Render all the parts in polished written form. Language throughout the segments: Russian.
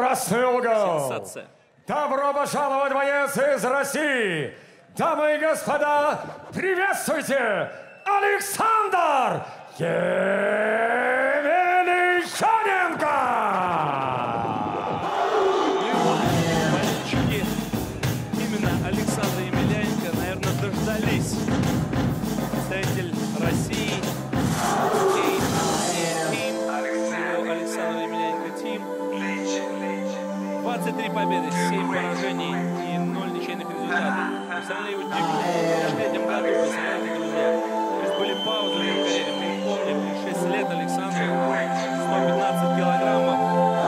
красный угол. Сенсация. Добро пожаловать, боец из России! Дамы и господа, приветствуйте Александр Емельяненко! Болельщики именно Александра Емельяненко, наверное, дождались. Представитель России. Александр Емельяненко Тим. 23 победы, 7 поражений и 0 ничейных результатов. Представляли его дебют в 2003 году, представляете, друзья. То есть были паузы в его карьере. Мы помним, 6 лет Александру, 115 килограммов.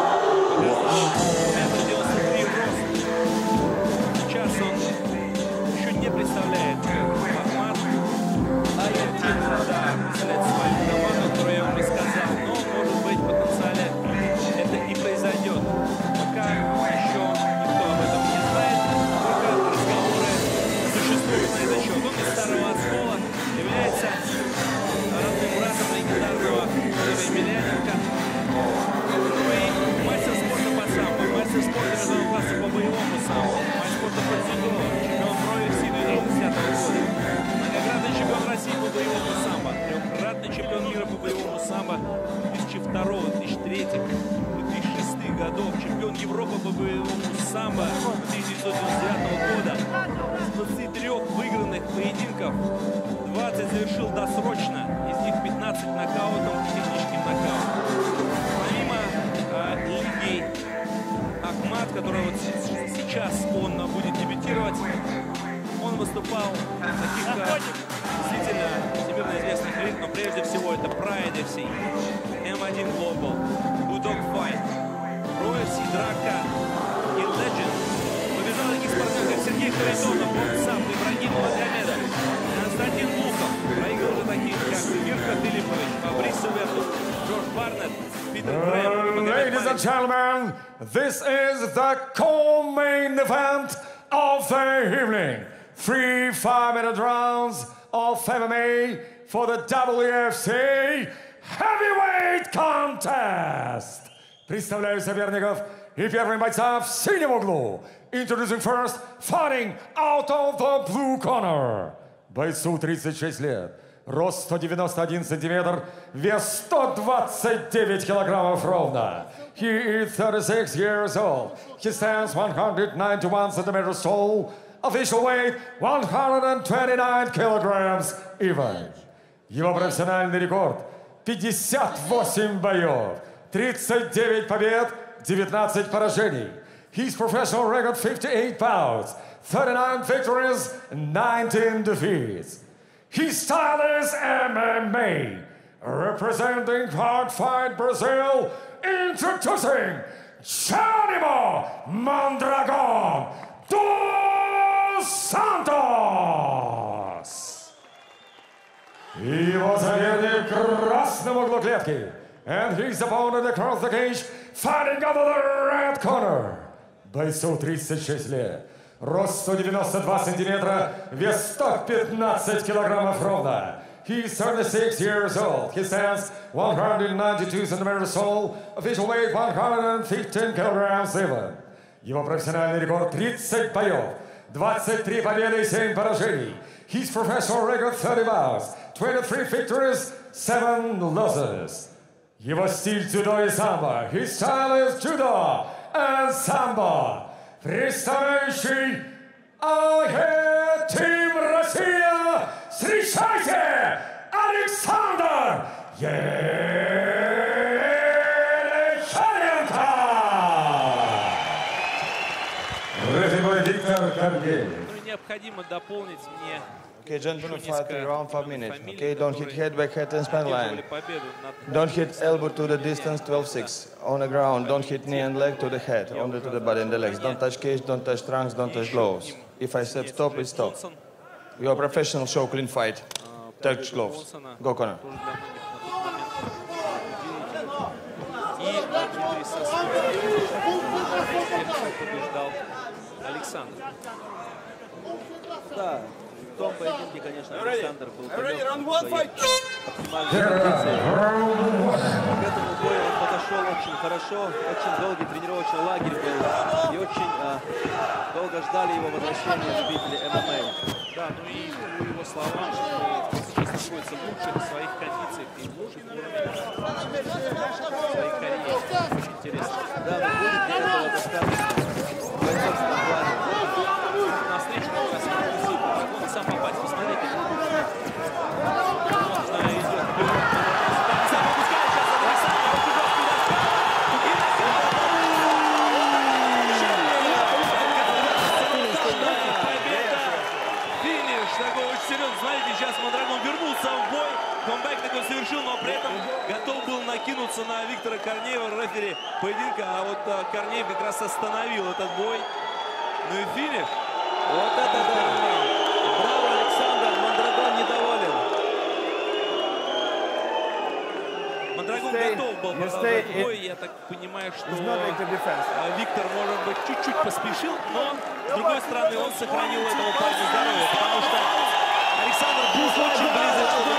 1,93 рост. Сейчас он еще не представляет формат. А я представляет свою команду, которую я вам рассказал. Но, может быть, в потенциале это и произойдет. Пока еще никто об этом не знает. Только разговоры существуют на этот счет. Он из Старого Оскола является родным братом легендарного Емельяненко. Мастер спорта по самбо, мастер спорта международного класса по боевому самбо, мастер спорта по дзюдо, чемпион профи 2010 года. Многократный чемпион России по боевому самбо, трехкратный чемпион мира по боевому самбо 2002, 2003, 2006 годов, чемпион Европы по боевому самбо 1999 года. С 23 выигранных поединков 20 завершил досрочно, из них 15 нокаутом, техническим нокаутом. Помимо лиги Ахмат, которая вот сейчас он будет дебютировать, он выступал в таких действительно всемирно известных лиг, но прежде всего это Pride FC, M1 Global, Bulldog Fight, Pro FC, Драка и Legend. Побежал таких спортсменов, как Сергей Харитонов, Боксап, Ибрагим Магомедов, Константин Луков. Проиграл уже таких, как Ирка Филиппович, Фабрисо Верту, Джордж Барнетт, Питер Грэм. Ladies and gentlemen, this is the co-main event of the evening. 3 5-minute rounds of MMA for the WFC Heavyweight Contest. Представляю соперников и первым бойца в синем углу. Introducing first, fighting out of the blue corner. Бойцу 36 лет. Рост 191 сантиметр, вес 129 килограммов ровно. He is 36 years old. He stands 191 centimeters tall. Official weight 129 kilograms even. Его профессиональный рекорд 58 боев, 39 побед, 19 поражений. His professional record 58 bouts, 39 victories, 19 defeats. His style is MMA. Representing Hard Fight Brazil, introducing Geronimo Mondragon dos Santos. Его соперник в красном углу клетки. And his opponent across the cage, fighting out of the red corner. Бойцу 36 лет. Рост 192 сантиметра, вес 115 килограммов ровно. He's 36 years old. He stands 192 centimeters tall. Official weight 115 kilograms even. Его профессиональный рекорд 30 боев, 23 победы и 7 поражений. His professional record 30 bouts, 23 victories, 7 losses. Его стиль дзюдо и самбо. His style is judo and sambo. Представляющий Team Россия, встречайте Александр Емельяненко! Виктор Каргель. Необходимо дополнить мне. Okay, gentlemen, fight around 5 minutes. Okay, don't hit head, back head, and span line. Don't hit elbow to the distance, 12-6. On the ground, don't hit knee and leg to the head, only to the body and the legs. Don't touch cage, don't touch trunks, don't touch gloves. If I said stop, it's stop. You're a professional, show clean fight. Touch gloves. Go corner. Александр. Да, в том поединке, конечно, Александр был. оптимальной кондиции. К этому бою он подошел очень хорошо, очень долгий тренировочный лагерь был, и очень долго ждали его возвращения любители ММА. Да, ну и по его словам, что сейчас находится в лучших своих кондициях и в лучшей форме своей карьеры. Очень интересно. Да, но будет ли этого достаточно в бойцовском плане? На встречу как раз он сам попасть, посмотрите. Он идет вперед. Сам опускает сейчас Александр. Победа! Финиш такой очень серьезный. Смотрите, сейчас Мондрагон вернулся в бой. Комбэк такой совершил, но при этом готов был накинуться на Виктора Корнеева, рефери поединка. А вот Корнеев как раз остановил этот бой. Ну и финиш. Вот это да! Браво, Александр! Мондрагон недоволен. Мондрагон готов был продолжать бой. Я так понимаю, что Виктор, может быть, чуть-чуть поспешил, но, с другой стороны, он сохранил этому парню здоровье, потому что Александр был очень близок к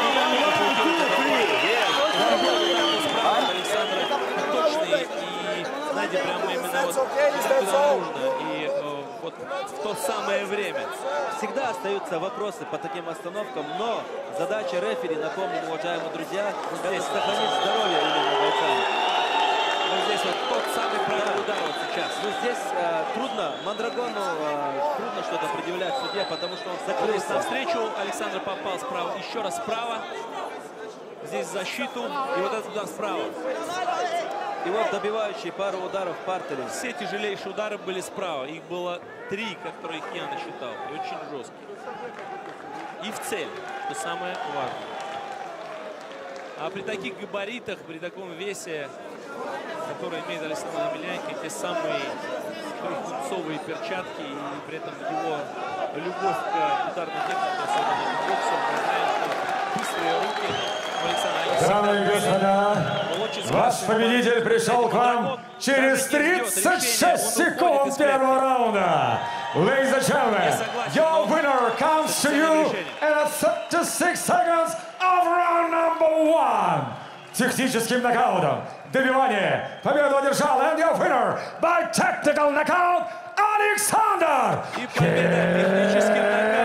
Александр точный и, знаете, прямо именно вот куда нужно. И вот в то самое время. Всегда остаются вопросы по таким остановкам, но задача рефери, напомним, уважаемые друзья, здесь сохранить здоровье именно бойцам. Вот здесь вот тот самый правый удар вот сейчас. Но здесь трудно, Мондрагону трудно что-то предъявлять судье, потому что он закрылся. Навстречу Александр попал справа, еще раз справа. Здесь защиту, и вот этот удар справа. И вот добивающие пару ударов в партере. Все тяжелейшие удары были справа. Их было 3, которых я насчитал. И очень жесткие. И в цель, что самое важное. А при таких габаритах, при таком весе, который имеет Александр Емельяненко, те самые пунцовые перчатки, и при этом его любовь к ударной технике, особенно к боксу, мы знаем, что быстрые руки Александра. Дамы и господа, ваш победитель пришел к вам через 36 секунд первого раунда. Ladies and gentlemen, your winner comes to you in 36 seconds of round number 1. Техническим нокаутом. Добивание. Победу одержал. And your winner by technical knockout, Александр. И победа техническим нокаутом.